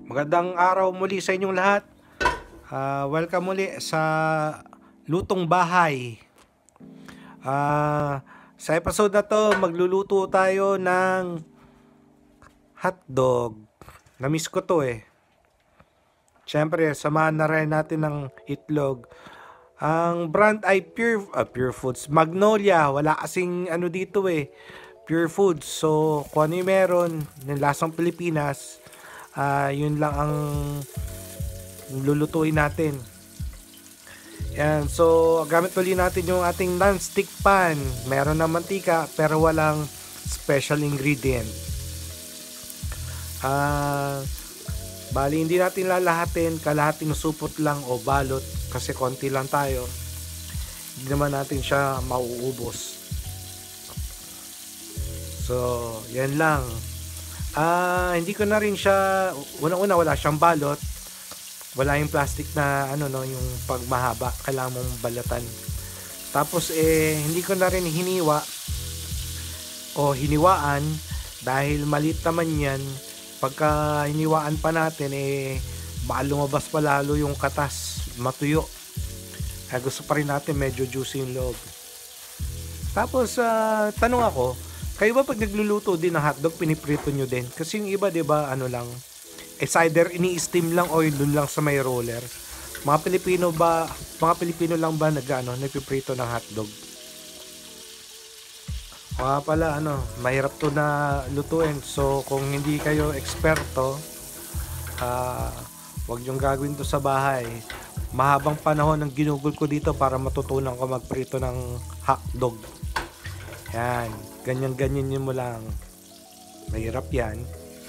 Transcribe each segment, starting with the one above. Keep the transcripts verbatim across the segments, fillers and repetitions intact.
Magandang araw muli sa inyong lahat. Ah, welcome muli sa Lutong Bahay. Ah, sa episode na to, magluluto tayo ng hotdog. Namiss ko to eh. Siyempre, samahan na rin natin ng itlog. Ang brand ay Pure, ah, Pure Foods. Magnolia. Wala kasing ano dito eh. Pure Foods. So, kung ano yung meron, ng lasang Pilipinas, ah, yun lang ang lulutuin natin. Yan. So, gamit ulit natin yung ating non-stick pan. Meron na mantika, pero walang special ingredient. Ah... Bali, hindi natin lalahatin, kalahating supot lang o balot kasi konti lang tayo. Hindi naman natin siya mauubos. So, yan lang. Ah, hindi ko na rin siya, unang-una wala siyang balot. Wala yung plastic na ano no, yung pag mahaba, kailangan mong balatan. Tapos eh, hindi ko na rin hiniwa o hiniwaan dahil maliit naman yan. Pagka hiniwaan pa natin eh baka lumabas pa lalo yung katas, matuyo. Kaya gusto pa rin natin medyo juicy yung loob. Tapos uh, tanong ako, kayo ba pag nagluluto din ng hotdog piniprito nyo din? Kasi yung iba 'di ba ano lang, eh either ini-steam lang o dun lang sa may roller. Mga Pilipino ba, mga Pilipino lang ba nag-ano, nagpiprito ng hotdog? Mga pala, ano, mahirap to na lutuin. So, kung hindi kayo eksperto, uh, wag nyong gagawin to sa bahay. Mahabang panahon ang ginugol ko dito para matutunan ko magprito ng hotdog. Yan, ganyan-ganyan yun mo lang. Mahirap yan.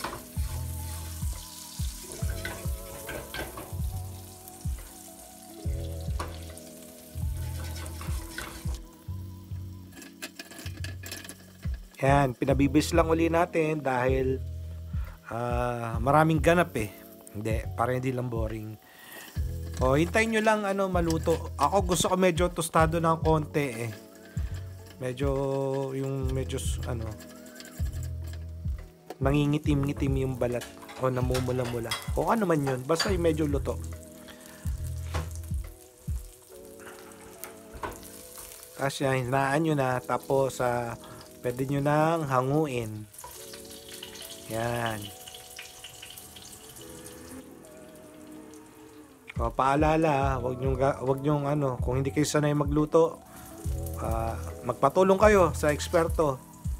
Yan, pinabibis lang uli natin dahil uh, maraming ganap eh. Hindi, para hindi lang boring. O, hintayin nyo lang ano, maluto. Ako gusto ko medyo tostado ng konti eh. Medyo, yung medyo, ano, nangingitim-ngitim yung balat o namumula-mula. O ano man yun, basta yung medyo luto. Tapos yan, hinaan nyo na, tapos, ah, uh, pwede nyo nang hanguin. Yan. O, paalala, wag nyo, wag nyo ano, kung hindi kayo sanay magluto, uh, magpatulong kayo sa eksperto.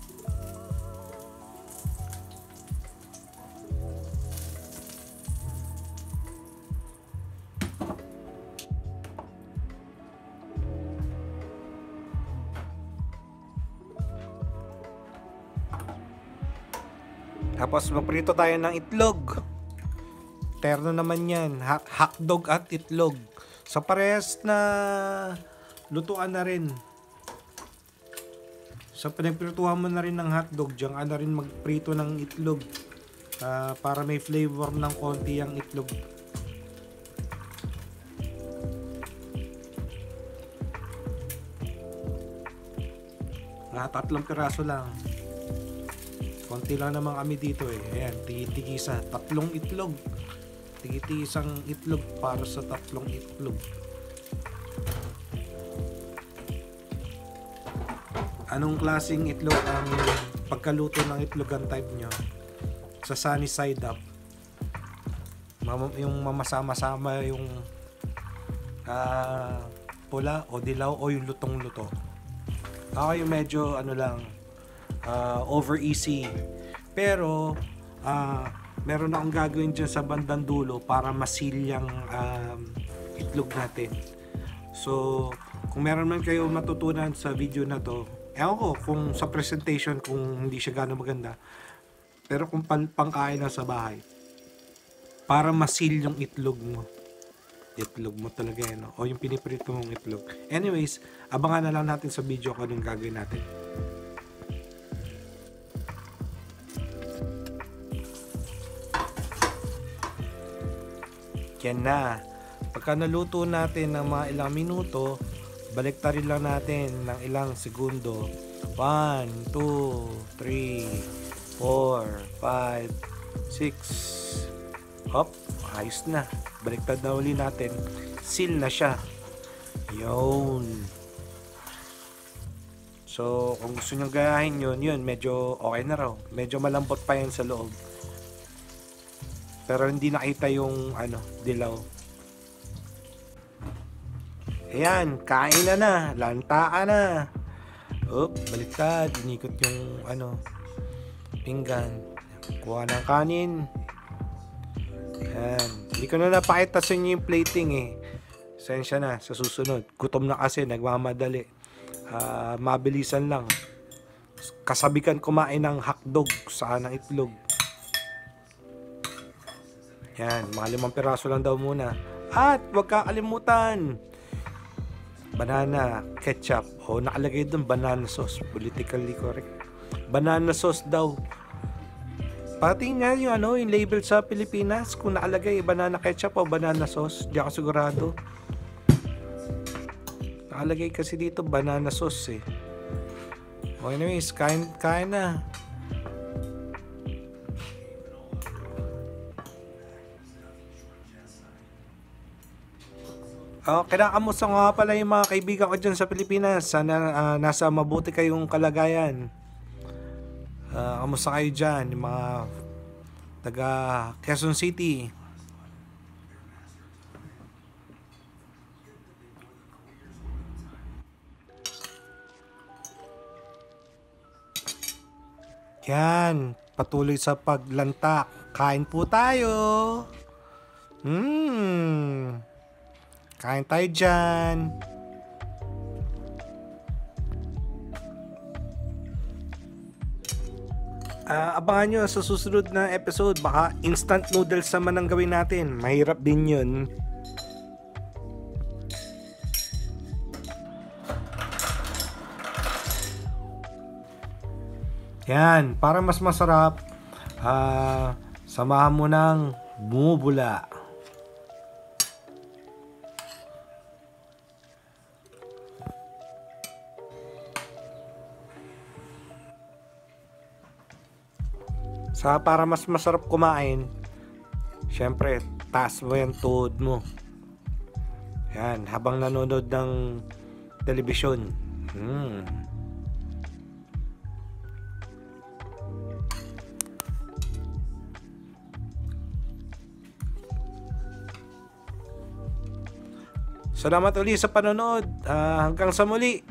Tapos magprito tayo ng itlog. Terno naman yan. Hotdog at itlog. Sa parehas na lutuan na rin. Sa pinagprituhan mo na rin ng hotdog, diyan ka na rin magprito ng itlog. Uh, para may flavor ng konti ang itlog. Ah, tatlong piraso lang. Konti lang naman kami dito eh. Ayan, tigi-tigisa. Tatlong itlog. Tigi-tigisang itlog para sa tatlong itlog. Anong klaseng itlog ang pagkaluto ng itlog ang type nyo? Sa sunny side up. Yung mamasama-sama yung uh, pula o dilaw o yung lutong-luto. Ako yung medyo ano lang, Uh, over easy, pero uh, meron akong gagawin dyan sa bandang dulo para masilyang um, itlog natin. So kung meron man kayo matutunan sa video na to, ewan ko kung sa presentation kung hindi siya gano'ng maganda, pero kung pan- pangkain na sa bahay para masilyang itlog mo, itlog mo talaga yan, no? O yung piniprito mong itlog. Anyways, abangan na lang natin sa video kung anong gagawin natin. Yan na. Pagka naluto natin ng mga ilang minuto, baliktarin lang natin ng ilang segundo. one, two, three, four, five, six, Hop, ayos na. Baliktad na uli natin. Seal na siya. Yun. So, kung gusto nyo gayahin yun, yun, medyo okay na raw. Medyo malambot pa yan sa loob. Pero hindi nakita yung, ano, dilaw. Ayan, kain na na. Lantaan na. Oop, baliktad. Inikot yung, ano, pinggan. Kuha ng kanin. Ayan. Hindi ko na napakita sa inyo yung plating eh. Sensya na, sa susunod. Gutom na kasi, nagmamadali. Uh, mabilisan lang. Kasabikan kumain ng hotdog sa ng itlog. Yan, mga limang piraso lang daw muna. At wag kakalimutan, banana ketchup. O nakalagay doon banana sauce. Politically correct. Banana sauce daw. Pati nga yung ano, yung label sa Pilipinas kung nakalagay banana ketchup o banana sauce. Di ako sigurado. Nakalagay kasi dito banana sauce eh. Okay, anyways, kain, kain na. Oh, kinakamusta nga pala yung mga kaibigan ko dyan sa Pilipinas. Sana uh, nasa mabuti kayong kalagayan. Uh, kamusta kayo dyan? Yung mga taga Quezon City. Yan, patuloy sa paglantak. Kain po tayo. Hmm. Kain tayo dyan. Uh, abangan nyo sa susunod na episode. Baka instant noodles naman ang gawin natin. Mahirap din yun. Yan, para mas masarap, uh, samahan mo ng bumubula. Sa para mas masarap kumain, syempre, taas mo yung tuhod mo. Yan, habang nanonood ng telebisyon. Hmm. Salamat uli sa panonood. Uh, hanggang sa muli.